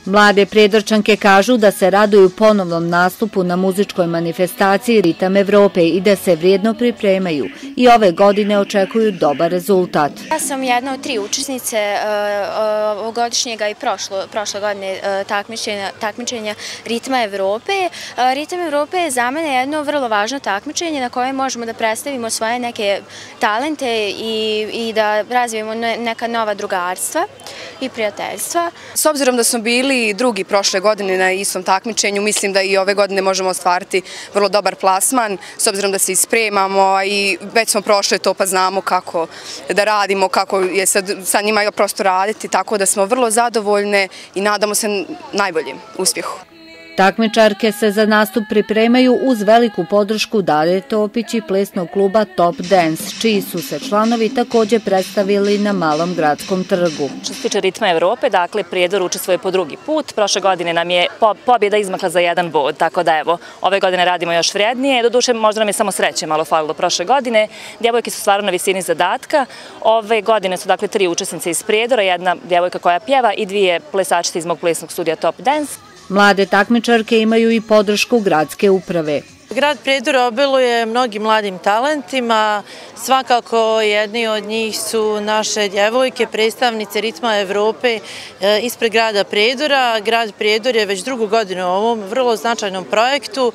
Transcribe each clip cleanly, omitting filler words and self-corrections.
Mlade Prijedorčanke kažu da se raduju ponovnom nastupu na muzičkoj manifestaciji Ritam Evrope i da se vrijedno pripremaju i ove godine očekuju dobar rezultat. Ja sam jedna od 3 učesnice ovogodišnjega i prošle godine takmičenja Ritma Evrope. Ritam Evrope je za mene jedno vrlo važno takmičenje na koje možemo da predstavimo svoje neke talente i da razvijemo neka nova drugarstva i prijateljstva. S obzirom da smo bili drugi prošle godine na istom takmičenju, mislim da i ove godine možemo ostvariti vrlo dobar plasman, s obzirom da se ispremamo i već smo prošle to pa znamo kako da radimo, kako je sa njima prosto raditi, tako da smo vrlo zadovoljne i nadamo se najboljem uspjehu. Takmičarke se za nastup pripremaju uz veliku podršku Dade Topić i plesnog kluba Top Dance, čiji su se članovi također predstavili na Malom gradskom trgu. Što se tiče Ritma Evrope, dakle, Prijedor učestvuje po drugi put. Prošle godine nam je pobjeda izmakla za 1 bod, tako da evo, ove godine radimo još vrijednije. Doduše, možda nam je samo sreće malo falilo prošle godine. Djevojke su stvarno na visini zadatka. Ove godine su, dakle, 3 učesnice iz Prijedora, jedna djevojka koja pjeva i 2 plesačice iz mog plesnog studija Top Dance. Mlade takmičarke imaju i podršku gradske uprave. Grad Prijedor obiluje mnogim mladim talentima, svakako jedni od njih su naše djevojke, predstavnice Ritma Evrope ispred grada Prijedora. Grad Prijedor je već 2. godinu u ovom vrlo značajnom projektu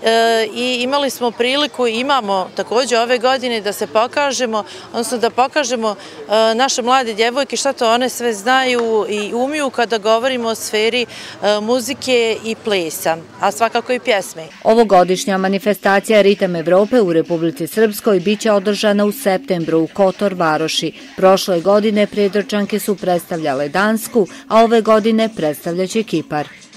i imali smo priliku i imamo također ove godine da se pokažemo, odnosno da pokažemo naše mlade djevojke šta to one sve znaju i umiju kada govorimo o sferi muzike i plesa, a svakako i pjesme. Ovogodišnja manifestacija Ritam Evrope u Republici Srpskoj biće održana u septembru u Kotor Varoši. Prošle godine Prijedorčanke su predstavljale Dansku, a ove godine predstavljaće Kipar.